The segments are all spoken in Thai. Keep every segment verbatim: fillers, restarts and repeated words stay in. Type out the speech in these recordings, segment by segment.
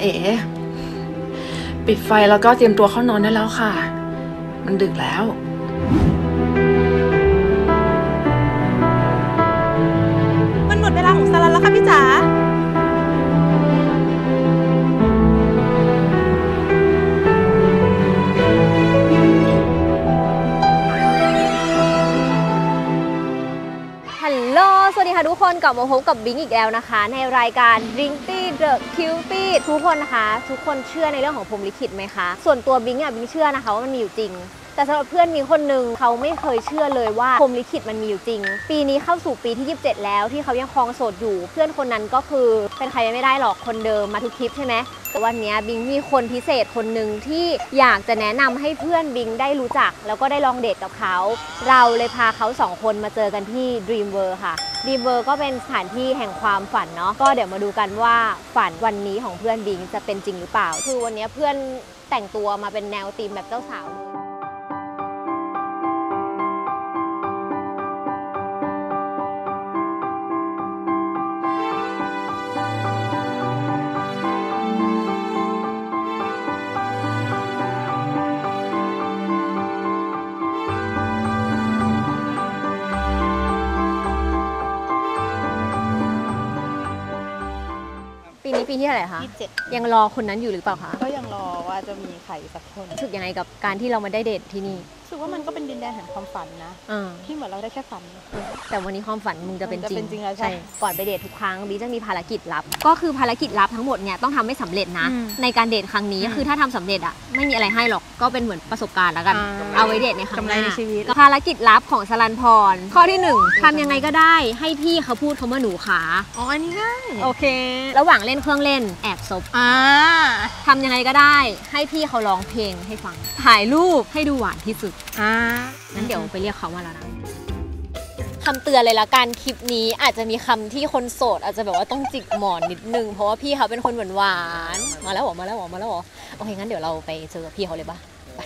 เอ๋ปิดไฟแล้วก็เตรียมตัวเข้านอนได้แล้วค่ะมันดึกแล้วมันหมดเวลาของสลันแล้วค่ะพี่จ๋าฮัลโหลสวัสดีค่ะทุกคนกลับมาพบกับบิงอีกแล้วนะคะในรายการ Drinky The Cutie ทุกคนนะคะทุกคนเชื่อในเรื่องของพรหมลิขิตไหมคะส่วนตัวบิงอ่ะบิงเชื่อนะคะว่ามันมีอยู่จริงแต่สำหรับเพื่อนมีคนหนึ่งเขาไม่เคยเชื่อเลยว่าพรหมลิขิตมันมีอยู่จริงปีนี้เข้าสู่ปีที่ยี่สิบเจ็ดแล้วที่เขายังครองโสดอยู่เพื่อนคนนั้นก็คือเป็นใครไม่ได้หรอกคนเดิมมาทุกคลิปใช่ไหมแต่วันนี้บิงมีคนพิเศษคนหนึ่งที่อยากจะแนะนำให้เพื่อนบิงได้รู้จักแล้วก็ได้ลองเดทกับเขาเราเลยพาเขาสองคนมาเจอกันที่ Dream World ค่ะ Dream World ก็เป็นสถานที่แห่งความฝันเนาะก็เดี๋ยวมาดูกันว่าฝันวันนี้ของเพื่อนบิงจะเป็นจริงหรือเปล่าคือวันนี้เพื่อนแต่งตัวมาเป็นแนวธีมแบบเจ้าสาวเลยปีนี้ปีที่เท่าไหร่คะยี่สิบเจ็ดยังรอคนนั้นอยู่หรือเปล่าคะก็ยังรอว่าจะมีใครสักคนรู้สึกยังไงกับการที่เรามาได้เดทที่นี่รู้สึกว่ามันก็เป็นดินแดนแห่งความฝันนะที่เหมือนเราได้แค่ฝันแต่วันนี้ความฝันมึงจะเป็นจริงใช่ก่อนไปเดททุกครั้งบีจะมีภารกิจลับก็คือภารกิจลับทั้งหมดเนี่ยต้องทำให้สำเร็จนะในการเดทครั้งนี้คือถ้าทำสำเร็จอ่ะไม่มีอะไรให้หรอกก็เป็นเหมือนประสบการณ์แล้วกันเอาไว้เดทในครั้งหน้าภารกิจลับของสลันพรข้อที่หนึ่งทำยังไงก็ได้ให้พี่เขาพูดคำว่าหนูขาอ๋ออันนี้ง่ายโอเคระหว่างเล่นเครื่องเล่นแอบซบทำยังไงก็ได้ให้พี่เขาร้องเพลงให้ฟังถ่ายรูปให้ดูหวานที่สุดอ่างั้นเดี๋ยวไปเรียกเขามาแล้วนะคำเตือนเลยละกันคลิปนี้อาจจะมีคำที่คนโสดอาจจะแบบว่าต้องจิกหมอนนิดนึงเพราะว่าพี่เขาเป็นคนหวานหวานมาแล้วหรอมาแล้วหรอมาแล้วหรอโอเคงั้นเดี๋ยวเราไปเจอพี่เขาเลยปะไป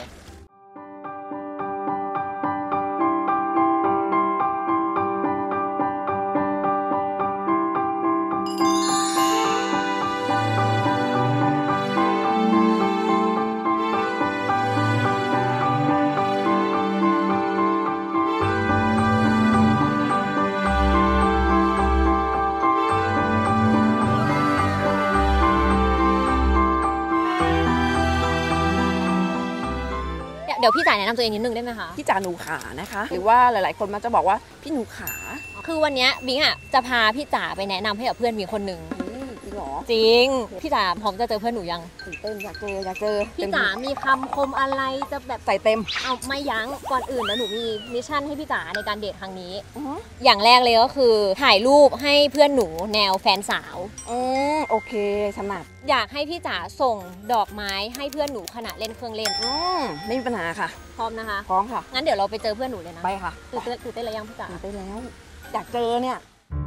เดี๋ยวพี่จ๋าแนะนำตัวเองนิดนึงได้ไหมคะพี่จ๋าหนูขานะคะหรือว่าหลายๆคนมักจะบอกว่าพี่หนูขาคือวันนี้บิงอ่ะจะพาพี่จ๋าไปแนะนำให้กับเพื่อนมีคนหนึ่งจริงหรอจริงพี่จ๋าพร้อมจะเจอเพื่อนหนูยังตื่นเต้นอยากเจออยากเจอพี่จ๋ามีคำคมอะไรจะแบบใส่เต็มเอาไม่ยั้งก่อนอื่นแล้วหนูมีมิชชั่นให้พี่จ๋าในการเดทครั้งนี้อย่างแรกเลยก็คือถ่ายรูปให้เพื่อนหนูแนวแฟนสาวอืมโอเคถนัดอยากให้พี่จ๋าส่งดอกไม้ให้เพื่อนหนูขณะเล่นเครื่องเล่นอืมไม่มีปัญหาค่ะพร้อมนะคะพร้อมค่ะงั้นเดี๋ยวเราไปเจอเพื่อนหนูเลยนะไปค่ะตื่นเต้นตื่นเต้นอะไรยังพี่จ๋าตื่นเต้นแล้วอยากเจอเนี่ย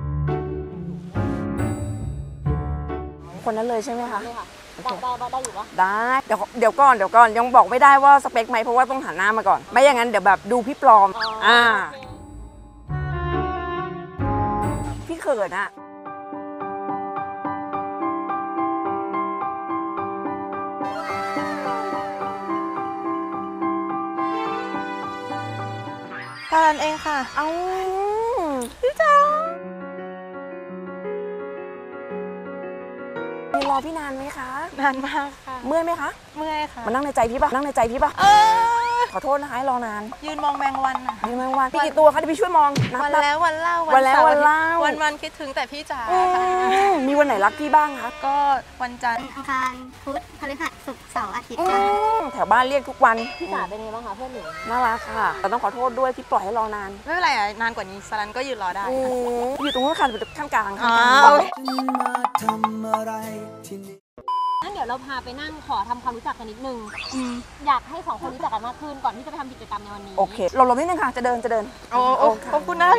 คนนั้นเลยใช่ไหมคะได้ค่ะได้ได้อยู่ปะได้เดี๋ยวเดี๋ยวก่อนเดี๋ยวก่อนยังบอกไม่ได้ว่าสเปคไหมเพราะว่าต้องหันหน้ามาก่อนไม่อย่างนั้นเดี๋ยวแบบดูพี่ปลอมอ่าพี่เขินอะตอนเองค่ะเอาพี่จ๋ารอพี่นานไหมคะนานมากค่ะเมื่อยไหมคะเมื่อยค่ะมานั่งในใจพี่ปะนั่งในใจพี่ปะขอโทษนะคะรอนานยืนมองแมงวันอ่ะยืนแมงวันพี่กี่ตัวคะที่พี่ช่วยมองวันแล้ววันเล่าวันแล้ววันเล่าวันวันคิดถึงแต่พี่จ๋ามีวันไหนรักพี่บ้างคะก็วันจันทร์อังคารพุธพฤหัสศุกร์เสาร์อาทิตย์แถวบ้านเรียกทุกวันพี่จ๋าเป็นไงบ้างคะเพื่อนหนูน่ารักค่ะแต่ต้องขอโทษด้วยที่ปล่อยให้รอนานไม่เป็นไรอ่ะนานกว่านี้สลันก็ยืนรอได้อยู่ตรงนู้นค่ะอยู่ข้างกลางค่ะงั้นเดี๋ยวเราพาไปนั่งขอทำความรู้จักกันนิดนึงอยากให้สองคนรู้จักกันมากขึ้นก่อนที่จะไปทำกิจกรรมในวันนี้โอเคเราลงนิดนึงค่ะจะเดินจะเดินโอ้โอ้ขอบคุณนะ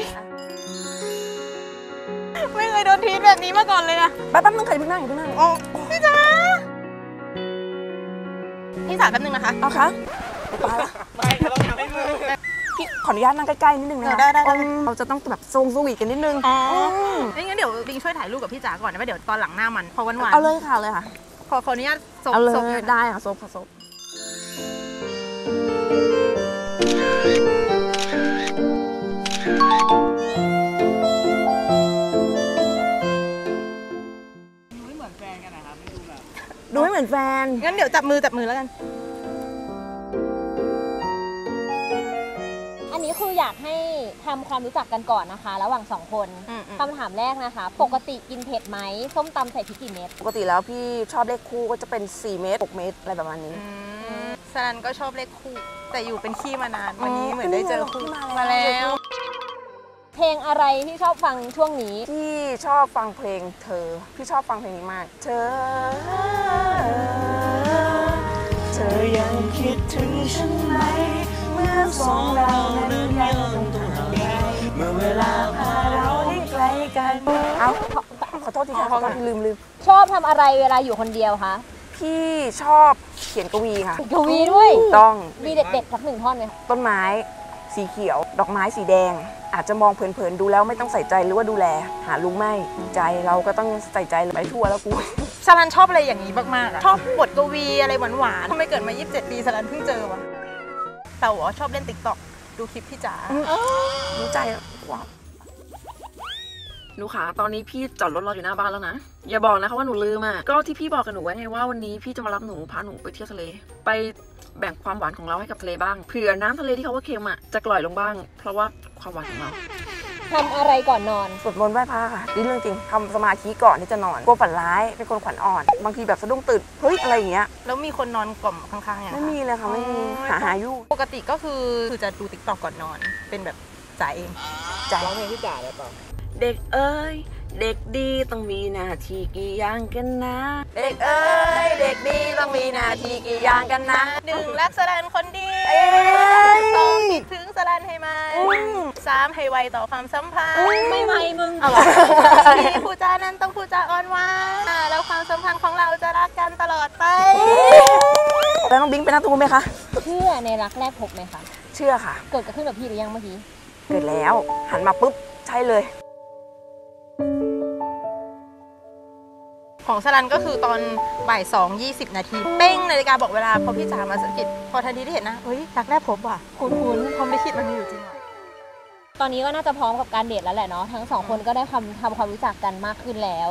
ไม่เคยโดนทีแบบนี้มาก่อนเลยนะแป๊บนึงใครเพิ่งนั่งอยู่เพิ่งนั่งโอ้พี่จ๋าพี่จ๋าแป๊บนึงนะคะเอาคะไปละไม่เราทำให้มือพี่ขออนุญาตนั่งใกล้ๆนิดนึงนะคะได้ได้เราจะต้องแบบทรงสวีทกันนิดนึงอ๋องั้นเดี๋ยวบิงช่วยถ่ายรูปกับพี่จ๋าก่อนนะเดี๋ยวตอนหลังหน้ามันพอวันหวานเอาเลยค่ะเลยค่ะขอขออนุญาตซบเอาเลซบยได้ค่ะซบค่ะซบดูไม่เหมือนแฟนกันนะครับดูแบบดูไม่เหมือนแฟนงั้นเดี๋ยวจับมือจับมือแล้วกันอันนี้คืออยากให้ทำความรู้จักกันก่อนนะคะ ระหว่างสองคนคำถามแรกนะคะ ปกติกินเผ็ดไหมส้มตำใส่พริกกี่เม็ดปกติแล้วพี่ชอบเลขคู่ก็จะเป็นสี่เมตรหกเมตรอะไรประมาณนี้สรันก็ชอบเลขคู่แต่อยู่เป็นขี้มานานวันนี้เหมือนได้เจอคู่มาแล้วเพลงอะไรที่ชอบฟังช่วงนี้พี่ชอบฟังเพลงเธอพี่ชอบฟังเพลงนี้มากเธอเธอยังคิดถึงฉันไหมเมื่อสองเรานั้นยังต้องห่างไกลเมื่อเวลาพาเราให้ไกลกันเอาขอโทษทีค่ะขอโทษทีลืมลืมชอบทำอะไรเวลาอยู่คนเดียวคะพี่ชอบเขียนกวีค่ะกวีด้วยต้องมีเด็ดๆสักหนึ่งท่อนไหมต้นไม้สีเขียวดอกไม้สีแดงอาจจะมองเผินๆดูแล้วไม่ต้องใส่ใจหรือว่าดูแลหารู้ไม่ใจเราก็ต้องใส่ใจไปทั่วแล้วกูสรันชอบอะไรอย่างนี้มากๆชอบบทกวีอะไรหวานๆทำไมเกิดมายี่สิบเจ็ดปีสรันเพิ่งเจอวะแต่ว่าชอบเล่นติ๊กต็อกดูคลิปพี่จ๋ารู้ใจว้าวหนูขาตอนนี้พี่จอดรถรออยู่หน้าบ้านแล้วนะอย่าบอกนะคะว่าหนูลืมอ่ะก็ที่พี่บอกกับหนูไว้ไงว่าวันนี้พี่จะมารับหนูพาหนูไปเที่ยวทะเลไปแบ่งความหวานของเราให้กับทะเลบ้างเผื่อน้ำทะเลที่เขาว่าเค็มอ่ะจะกล่อยลงบ้างเพราะว่าความหวานของเราทำอะไรก่อนนอนสวดมนต์ไหว้พระค่ะนี่เรื่องจริงทำสมาธิก่อนที่จะนอนกลัวฝันร้ายเป็นคนขวัญอ่อนบางทีแบบสะดุ้งตื่นเฮ้ยอะไรอย่างเงี้ยแล้วมีคนนอนกล่อมข้างๆอย่างไม่มีเลยค่ะไม่มีหาหาอยู่ปกติก็คือคือจะดูติ๊กต็อกก่อนนอนเป็นแบบจ๋าเองจ๋าร้องเพลงที่จ๋าเลยเปล่าเด็กเอ้ยเด็กดีต้องมีหน้าที่กี่อย่างกันนะเด็กเอ้ยเด็กดีต้องมีหน้าที่กี่อย่างกันนะหนึ่งรักสรันคนดีสองคิดถึงสรันให้มันสามให้ไวต่อความสัมพันธ์ไม่ไวมึงสี่ผู้จานั้นต้องผู้จาอ่อนหวานแล้วความสัมพันธ์ของเราจะรักกันตลอดไปแล้วน้องบิงเป็นนักตูไหมคะเชื่อในรักแรกพบไหมคะเชื่อค่ะเกิดขึ้นกับพี่หรือยังเมื่อกี้เกิดแล้วหันมาปุ๊บใช่เลยของสรันก็คือตอนบ่ายสองยี่สิบนาทีเป้งนาฬิกาบอกเวลาพอพี่จ๋ามาสะกิดพอทันทีที่เห็นนะเฮ้ยรักแรกพบว่ะคุ้นๆพอไม่คิดมันมีอยู่จริงว่ะตอนนี้ก็น่าจะพร้อมกับการเดทแล้วแหละเนาะทั้งสองคนก็ได้ทำทำความรู้จักกันมากขึ้นแล้ว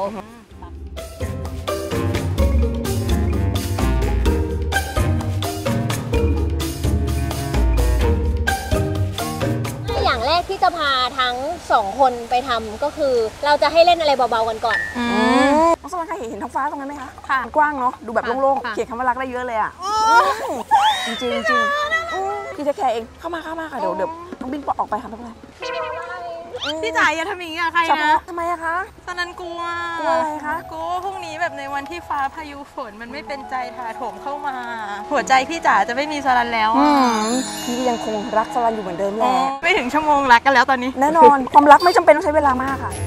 อย่างแรกที่จะพาทั้งสองคนไปทำก็คือเราจะให้เล่นอะไรเบาๆกันก่อนน้องสมัยเคยเห็นท้องฟ้าตรงนั้นไหมคะค่ะกว้างเนาะดูแบบโล่งๆเขียนคำว่ารักได้เยอะเลยอ่ะจริงจริงจริงพี่จะแค่เองเข้ามาเข้ามาค่ะเดี๋ยวเดี๋ยวน้องบินปอออกไปค่ะไม่เป็นไรพี่จ๋าอย่าทำอย่างนี้กับใครนะทำไมอะคะสนันกลัวกลัวอะไรคะกลัวพรุ่งนี้แบบในวันที่ฟ้าพายุฝนมันไม่เป็นใจถาโถมเข้ามาหัวใจพี่จ๋าจะไม่มีสรันแล้วพี่ยังคงรักสรันอยู่เหมือนเดิมแหละไม่ถึงชั่วโมงรักกันแล้วตอนนี้แน่นอนความรักไม่จำเป็นต้องใช้เวลามากค่ะ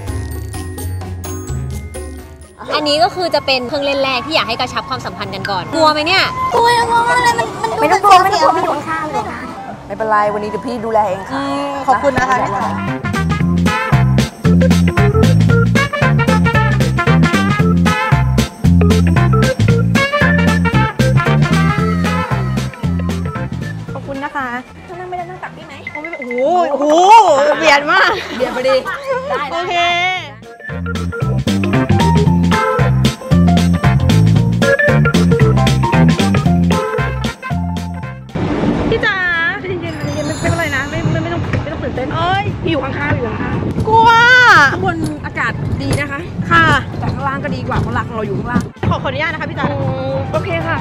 อันนี้ก็คือจะเป็นเครื่องเล่นแรกที่อยากให้กระชับความสัมพันธ์กันก่อนกลัวไหมเนี่ยกลัวกลัวอะไรมันมันไม่ต้องกลัวไม่ต้องกลัวพี่อยู่ข้างๆเลยไม่เป็นไรวันนี้เดี๋ยวพี่ดูแลเองค่ะขอบคุณนะคะพี่จ๋าขอบคุณนะคะจะนั่งไม่ได้นั่งตักพี่ไหมโอ้โหโอ้โหเบียดมากเบียดพอดีได้โอเคพี่จ๋าเย็นๆเย็นๆไม่เป็นไรนะไม่ไม่ไม่ต้องไม่ต้องตื่นเต้นเอ้ยพี่อยู่ข้างๆอยู่ข้างๆกลัวข้างบนอากาศดีนะคะค่ะแต่ข้างล่างก็ดีกว่าเพราะรักเราอยู่ข้างล่างขอขออนุญาตนะคะพี่จ๋าโอเคค่ะ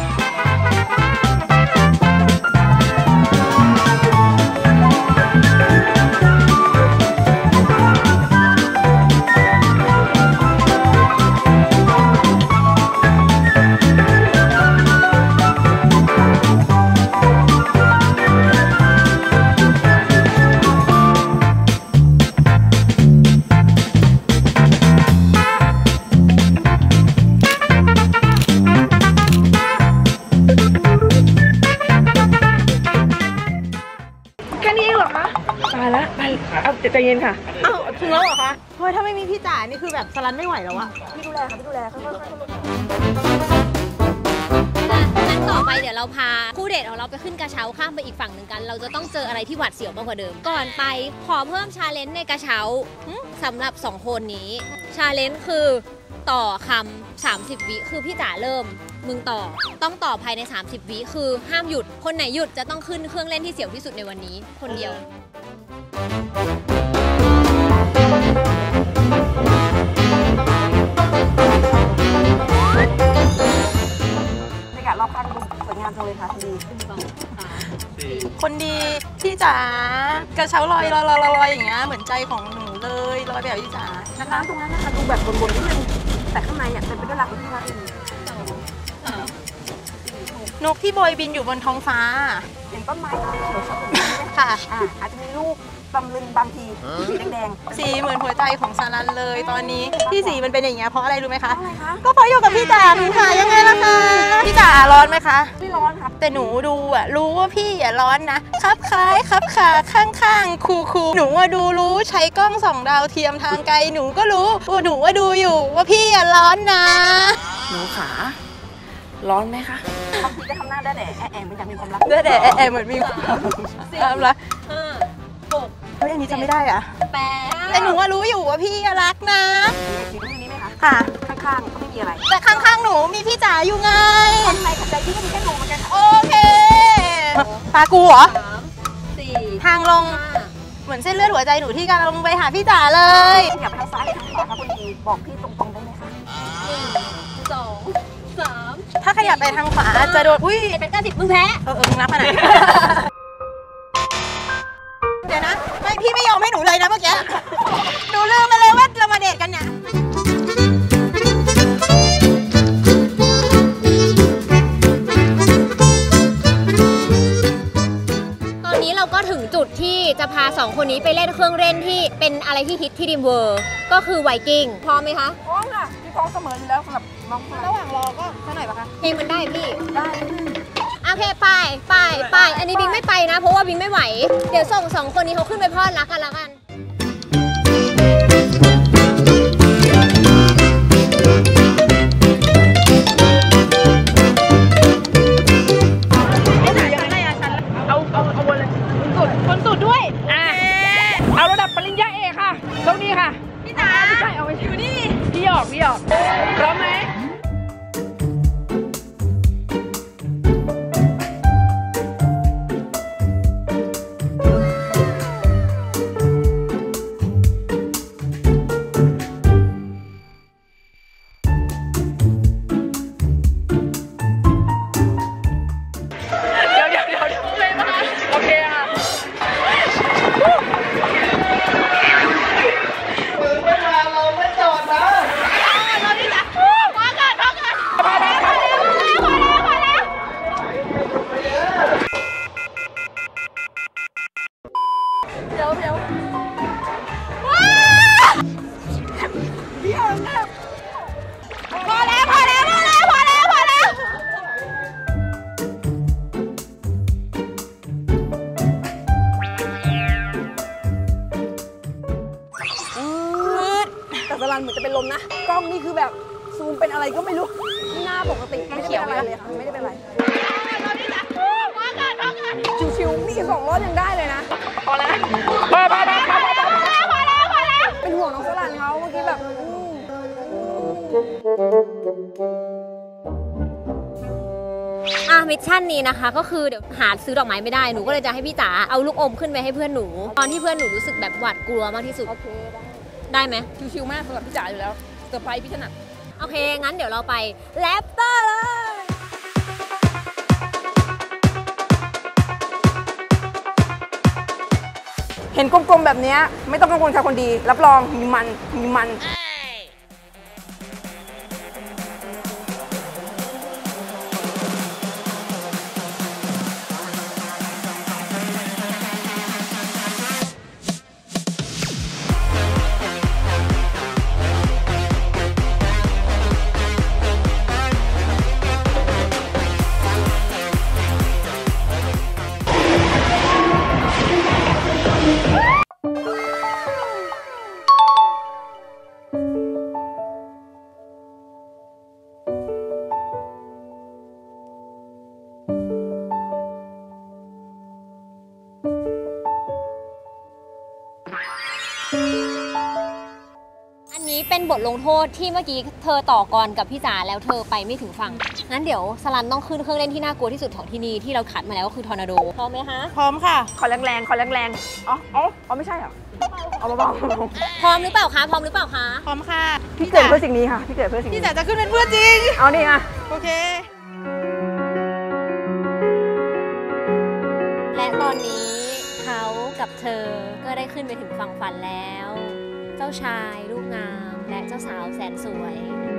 ใจเย็นค่ะอ้าวถึงแล้วเหรอคะเฮ้ยถ้าไม่มีพี่จ๋านี่คือแบบสรันไม่ไหวแล้วอะพี่ดูแลค่ะพี่ดูแลค่อยๆงั้นต่อไปเดี๋ยวเราพาคู่เดทของเราไปขึ้นกระเช้าข้ามไปอีกฝั่งหนึ่งกันเราจะต้องเจออะไรที่หวาดเสียวมากกว่าเดิมก่อนไปขอเพิ่มชาเลนจ์ในกระเช้าสำหรับสองคนนี้ชาเลนจ์คือต่อคำสามสิบวิคือพี่จ๋าเริ่มมึงต่อต้องต่อภายในสามสิบวิคือห้ามหยุดคนไหนหยุดจะต้องขึ้นเครื่องเล่นที่เสียวที่สุดในวันนี้คนเดียวบรรยากาศรอบข้างดูสวยงามจังเลยค่ะคุณดีคนดีพี่จ๋ากระเช้าลอยลอยลอยลอยอย่างเงี้ยเหมือนใจของหนูเลยลอยแบบพี่จ๋าน้ำตรงนั้นนะคะดูแบบบนๆนิดนึงแต่ข้างในอ่ะเต็มไปด้วยรักของพี่รักเองนกที่โบยบินอยู่บนท้องฟ้าเห็นต้นไม้เขียวชอบแบบนี้ไหมค่ะอ่าอาจจะมีลูกตำลึงบางทีสีแดงๆสีเหมือนหัวใจของสารันเลยตอนนี้ที่สีมันเป็นอย่างเงี้ยเพราะอะไรรู้ไหมคะอะไรคะก็เพราะอยู่กับพี่จ๋าหนูค่ะยังไงล่ะคะพี่จ๋าร้อนไหมคะไม่ร้อนครับแต่หนูดูอะรู้ว่าพี่อย่าร้อนนะครับคล้ายครับขาข้างๆคูคูหนูว่าดูรู้ใช้กล้องส่องดาวเทียมทางไกลหนูก็รู้ว่าหนูว่าดูอยู่ว่าพี่อย่าร้อนนะหนูขาร้อนไหมคะบางทีก็ทำหน้าได้แหละแอะแอะมันอยากมีความรักเด้อแดะแอะเหมือนมีความรักห้าหกเฮ้ยอันนี้จำไม่ได้อะแปดแต่หนูว่ารู้อยู่ว่าพี่อย่ารักนะสีตรงนี้ไหมคะค่ะข้างๆก็ไม่มีอะไรแต่ข้างๆหนูมีพี่จ๋าอยู่ไงข้างในขับใจพี่ก็มีแค่หนูเหมือนกันค่ะโอเคปากูเหรอสามสี่ทางลงห้าเหมือนเส้นเลือดหัวใจหนูที่กำลังลงไปหาพี่จ๋าเลยอยากไปทางซ้ายหรือทางขวาคะคุณดีบอกพี่ตรงๆได้ไหมคะหนึ่งสองสามถ้าขยับไปทางขวาจะโดนอุ้ยเจ็ดเป็นเก้าสิบมึงแพ้เออเออมึงนับขนาดเดี๋ยวนะไม่พี่ไม่ยอมให้หนูเลยนะเมื่อกี้หนูลืมไปเลยว่าเรามาเดทกันเนี่ยตอนนี้เราก็ถึงจุดที่จะพาสองคนนี้ไปเล่นเครื่องเล่นที่เป็นอะไรที่ฮิตที่ดิมเวอร์ก็คือไวกิ้งพร้อมไหมคะพร้อมค่ะพี่พร้อมเสมออยู่แล้วสำหรับน้องคนระหว่างรอก็เท่าไหร่ปะคะเพลงมันได้พี่ได้โอเคไปไปไปอันนี้บิงไม่ไปนะ เพราะว่าบิงไม่ไหว เดี๋ยวส่งสองคนนี้เขาขึ้นไปพอดรักกันละกันเอาเอาเอาวนเลยสุดคนสุดด้วยอ่ะเอาระดับปริญญาเอกค่ะตรงนี้ค่ะพี่จ๋าใช่เอาไปอยู่นี่พี่หยอกพี่หยอกพร้อมไหมเดี๋ยวเดี๋ยวเดี๋ยวเลยนะคะโอเคค่ะเดี๋ยวเดี๋ยวพอแล้วพอแล้วพอแล้วพอแล้วพอแล้วแต่สลันเหมือนจะเป็นลมนะกล้องนี่คือแบบซูมเป็นอะไรก็ไม่รู้หน้าปกติไม่ได้เป็นอะไรเลยค่ะไม่ได้เป็นอะไรชิวๆนี่สองรอบยังได้เลยนะพอแล้วพอพอพอพอพอแล้วพอแล้วพอแล้วเป็นห่วงน้องสลันเขาเมื่อกี้แบบอ่ะมิชชั่นนี้นะคะก็คือเดี๋ยวหาซื้อดอกไม้ไม่ได้หนูก็เลยจะให้พี่จ๋าเอาลูกอมขึ้นไปให้เพื่อนหนูตอนที่เพื่อนหนูรู้สึกแบบหวาดกลัวมากที่สุดโอเคได้ไหมชิวๆมากสำหรับพี่จ๋าอยู่แล้วเซอร์ไพรส์พี่ถนัดโอเคงั้นเดี๋ยวเราไปแรปเตอร์เลยเห็นกลมๆแบบนี้ไม่ต้องกังวลค่ะคนดีรับรองมีมันมีมันบทลงโทษที่เมื่อกี้เธอต่อกรกับพี่จ๋าแล้วเธอไปไม่ถึงฝั่งงั้นเดี๋ยวสลันต้องขึ้นเครื่องเล่นที่น่ากลัวที่สุดของที่นี่ที่เราคัดมาแล้วก็คือทอร์นาโดพร้อมไหมคะพร้อมค่ะขอแรงๆขอแรงๆอ๋ออ๋ออ๋อไม่ใช่เหรอเอาเบาๆพร้อมหรือเปล่าคะพร้อมหรือเปล่าคะพร้อมค่ะพี่เกิดเพื่อสิ่งนี้ค่ะพี่เกิดเพื่อสิ่งพี่นี้จ๋าจะขึ้นเป็นเพื่อนจริงเอาดิอ่ะโอเคและตอนนี้เขากับเธอก็ได้ขึ้นไปถึงฝั่งฝันแล้ว เจ้าชายรูปงามและเจ้าสาวแสนสวย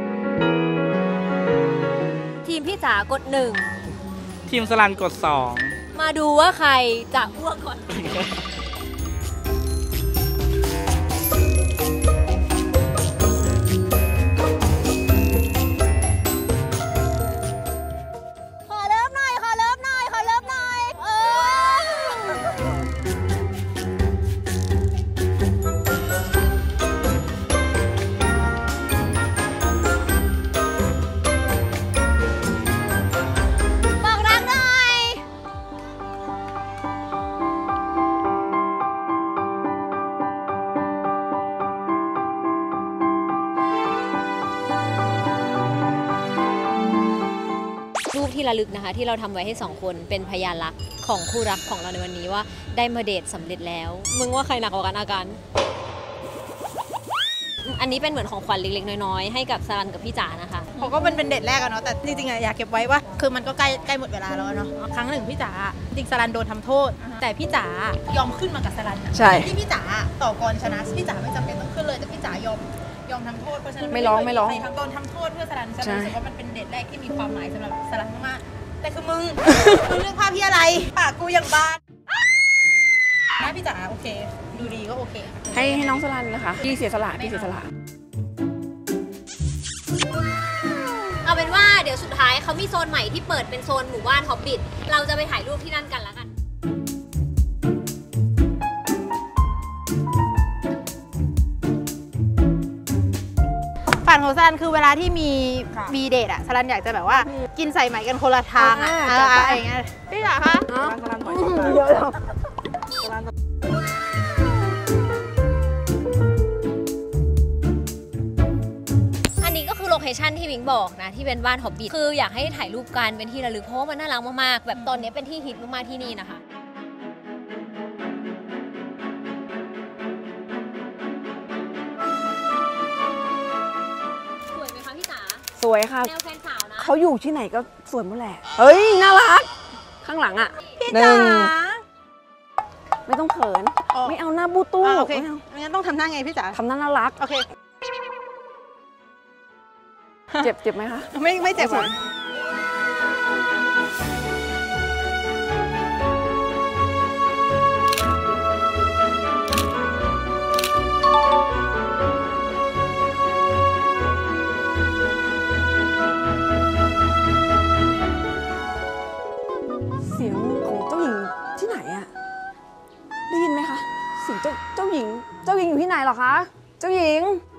ทีมพี่จ๋ากดหนึ่งทีมสลันกดสองมาดูว่าใครจะอ้วกก่อน ขอเลิฟหน่อย ขอเลิฟหน่อย ขอเลิฟหน่อย เออบอกรักหน่อย รูปที่ระลึกนะคะที่เราทำไว้ให้สองคนเป็นพยานรักของคู่รักของเราในวันนี้ว่าได้มาเดทสำเร็จแล้ว มึงว่าใครหนักกว่ากันอาการอันนี้เป็นเหมือนของขวัญเล็กๆน้อยๆให้กับสรันกับพี่จ๋านะคะเขาก็มันเป็นเดทแรกอะเนาะแต่จริงๆอะอยากเก็บไว้ว่าคือมันก็ใกล้ใกล้หมดเวลาแล้วเนาะครั้งหนึ่งพี่จ๋าจริงสลันโดนทำโทษ แต่พี่จ๋ายอมขึ้นมากับสลันอะใช่ที่พี่จ๋าต่อกรชนะพี่จ๋าไม่จำเป็นต้องขึ้นเลยแต่พี่จ๋ายอมยอมทำโทษเพราะฉะนั้นไม่ร้องไม่ร้องใครทั้งโดนทำโทษเพื่อสลันสลันรู้สึกว่ามันเป็นเดทแรกที่มีความหมายสำหรับสลันมากๆแต่คือมึง มึงเลือกภาพพี่อะไรปากกูยังบานนะพี่จ๋าโอเค ดูดีก็โอเคให้ให้น้องสลันนะคะพี่เสียสละพี่เสียสละเอาเป็นว่าเดี๋ยวสุดท้ายเขามีโซนใหม่ที่เปิดเป็นโซนหมู่บ้านฮอบบิทเราจะไปถ่ายรูปที่นั่นกันแล้วกันฝันของสลันคือเวลาที่มีมีเดทอะสลันอยากจะแบบว่ากินใส่ไหมกันคนละทางอะอ่าเออจัดไปอะไรอย่างเงี้ยพี่จ๋าคะสลันสลันถอยเยอะแล้วอันนี้ก็คือโลเคชันที่วิงบอกนะที่เป็นบ้านฮอบบิทคืออยากให้ถ่ายรูปกันเป็นที่ระลึกเพราะว่ามันน่ารักมากๆแบบตอนนี้เป็นที่ฮิตมากๆที่นี่นะคะสวยไหมคะพี่จ๋าสวยค่ะแนวแฟนสาวนะเขาอยู่ที่ไหนก็สวยหมดแหละเฮ้ยน่ารักข้างหลังอ่ะพี่หนึ่จ๋างไม่ต้องเขินอ๋อไม่เอาหน้าบูตู้อ่าโอเคไม่เอางั้นต้องทำหน้าไงพี่จ๋าทำหน้าน่ารักโอเคเจ็บเจ็บไหมคะไม่ไม่เจ็บหรอเสียงของเจ้าหญิงที่ไหนอะได้ยินไหมคะเสียงเจ้าเจ้าหญิง เจ้าหญิงอยู่ที่ไหนเหรอคะ เจ้าหญิง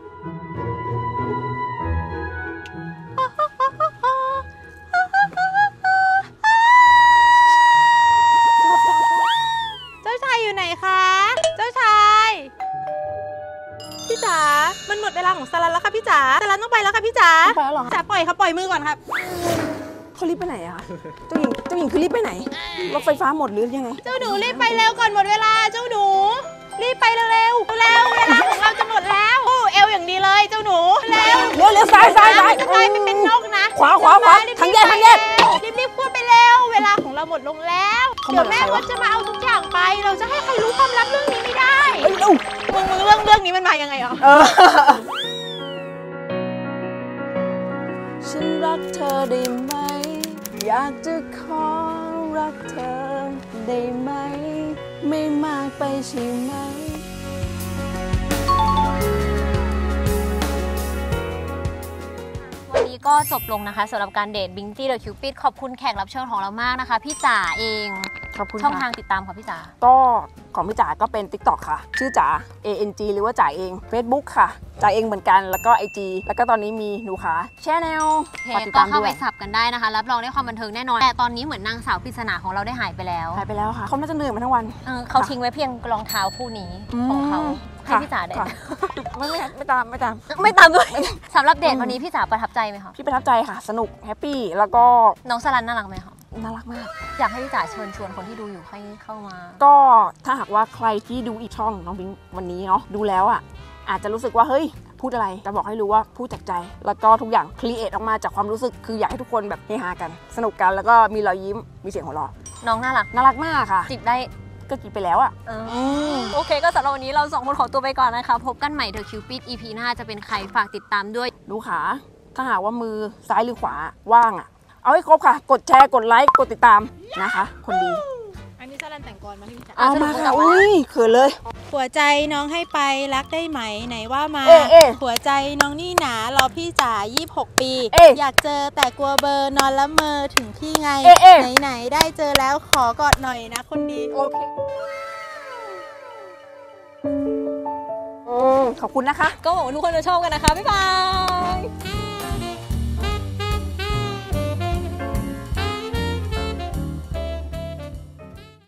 เจ้าชายอยู่ไหนคะ เจ้าชาย พี่จ๋า มันหมดเวลาของสลันแล้วค่ะพี่จ๋าสลันต้องไปแล้วค่ะพี่จ๋าต้องไปแล้วเหรอคะจ๋าปล่อยค่ะปล่อยมือก่อนครับเขารีบไปไหนอะคะเจ้าหญิง เจ้าหญิงคือรีบไปไหน รถไฟฟ้าหมดหรือยังไงเจ้าหนูรีบไปเร็วก่อนหมดเวลา เจ้าหนู รีบไปเร็วเร็วเร็วเวลาของเราจะหมดแล้วโอ้เอวอย่างดีเลยเจ้าหนู เร็วเร็วเร็วซ้ายซ้ายซ้ายจะกลายเป็นเป็นนกนะขวาขวาขวารีบๆทางแยกทางแยกรีบรีบๆพูดไปเร็ว เวลาของเราหมดลงแล้วเขาเดี๋มายวแม่กับใครมวะดจะมาเอาทุกอย่างไป เราจะให้ใครรู้ความลับเรื่องนี้ไม่ได้เฮ้ยเร็วมึงมึงเรื่องเรื่องนี้มันมายังไงอ่ะเออ ฉันรักเธอได้ไหม อยากจะขอรักเธอได้ไหม ไม่มากไปใช่ไหมวันนี้ก็จบลงนะคะสำหรับการเดทบิงตี้เดอะคิวปิดขอบคุณแขกรับเชิญของเรามากนะคะ พี่จ๋าเองขอบคุณช่องค่ะทางติดตามค่ะพี่จ๋าก็ของพี่จ๋าก็เป็น TikTok ค่ะ ชื่อจ๋า เอ เอ็น จี หรือว่าจ๋าเอง Facebook ค่ะจ๋าเองเหมือนกันแล้วก็ ไอ จี แล้วก็ตอนนี้มีหนูขาแชนแนลเพฝากจติดก็ตามเข้าด้วไปยสับกันได้นะคะ รับรองได้ความบันเทิงแน่นอน แต่ตอนนี้เหมือนนางสาวปริศนาของเราได้หายไปแล้วหายไปแล้วค่ะเขาน่าจะเหนื่อยมาทั้งวันเออเขาทิ้งไว้เพียงรองเท้าคู่นี้ของเขาคให้พี่จ๋าได้ค่ะไม่ไม่ไม่ตามไม่ตามไม่ตามด้วยสำหรับเดทวันนี้พี่จ๋าประทับใจไหมคะพี่ประทับใจค่ะ สนุกแฮปปี้แล้วก็น้องสลันน่ารักไหมคะน่ารักมากอยากให้พี่จ๋าเชิญชวนคนที่ดูอยู่ให้เข้ามาก็ถ้าหากว่าใครที่ดูอีกช่องน้องบิงวันนี้เนาะดูแล้วอ่ะอาจจะรู้สึกว่าเฮ้ยพูดอะไรจะบอกให้รู้ว่าพูดจากใจ แล้วก็ทุกอย่างครีเอทออกมาจากความรู้สึกคืออยากให้ทุกคนแบบเฮฮากัน สนุกกันแล้วก็มีรอยยิ้มมีเสียงหัวเราะน้องน่ารักน่ารักมากค่ะจิบได้ก็กินไปแล้วอ่ะเออโอเคก็สำหรับวันนี้เราสองคนขอตัวไปก่อนนะคะ พบกันใหม่เดอะคิวปิด อี พี หน้าจะเป็นใครฝากติดตามด้วยดูขาถ้าหากว่ามือซ้ายหรือขวาว่างอ่ะเอาให้ครบค่ะ กดแชร์กดไลค์กดติดตามนะคะ คนดีอันนี้สลันแต่งกรมาให้พี่จ๋าเอามาค่ะอุ้ยเขินเลยหัวใจน้องให้ไปรักได้ไหมไหนว่ามาเอ๊ะเอ๊ะหัวใจน้องนี่หนารอพี่จ๋ายี่สิบหกปีเอ๊ะอยากเจอแต่กลัวเบอร์นอนละเมอถึงพี่ไงเอ๊ะเอ๊ะไหนๆได้เจอแล้วขอกอดหน่อยนะคนดีโอเคอืมขอบคุณนะคะก็หวังว่าทุกคนจะชอบกันนะคะ บ๊ายบาย